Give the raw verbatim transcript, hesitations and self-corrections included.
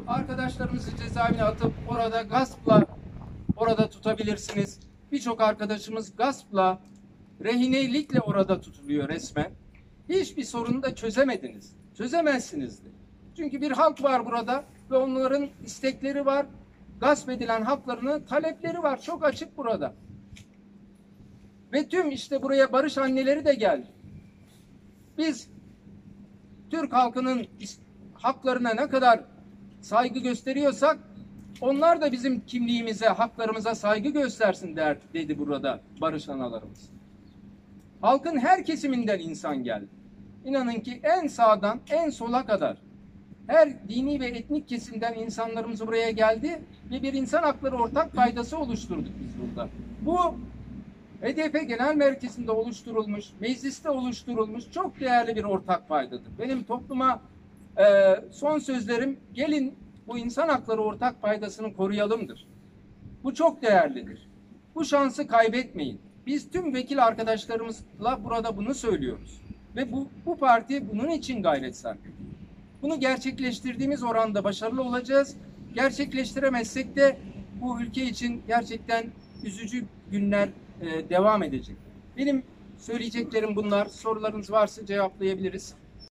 Arkadaşlarımızı cezaevine atıp orada gaspla orada tutabilirsiniz. Birçok arkadaşımız gaspla, rehinelikle orada tutuluyor resmen. Hiçbir sorunu da çözemediniz. Çözemezsiniz de. Çünkü bir halk var burada ve onların istekleri var. Gasp edilen haklarını, talepleri var. Çok açık burada. Ve tüm işte buraya barış anneleri de geldi. Biz Türk halkının haklarına ne kadar saygı gösteriyorsak onlar da bizim kimliğimize, haklarımıza saygı göstersin der, dedi burada barış analarımız. Halkın her kesiminden insan geldi. İnanın ki en sağdan en sola kadar her dini ve etnik kesimden insanlarımız buraya geldi ve bir insan hakları ortak paydası oluşturduk biz burada. Bu H D P Genel Merkezi'nde oluşturulmuş, mecliste oluşturulmuş çok değerli bir ortak paydadır. Benim topluma e, son sözlerim, gelin bu insan hakları ortak paydasını koruyalımdır. Bu çok değerlidir. Bu şansı kaybetmeyin. Biz tüm vekil arkadaşlarımızla burada bunu söylüyoruz. Ve bu, bu parti bunun için gayret sarf ediyor. Bunu gerçekleştirdiğimiz oranda başarılı olacağız. Gerçekleştiremezsek de bu ülke için gerçekten üzücü günler e, devam edecek. Benim söyleyeceklerim bunlar. Sorularınız varsa cevaplayabiliriz.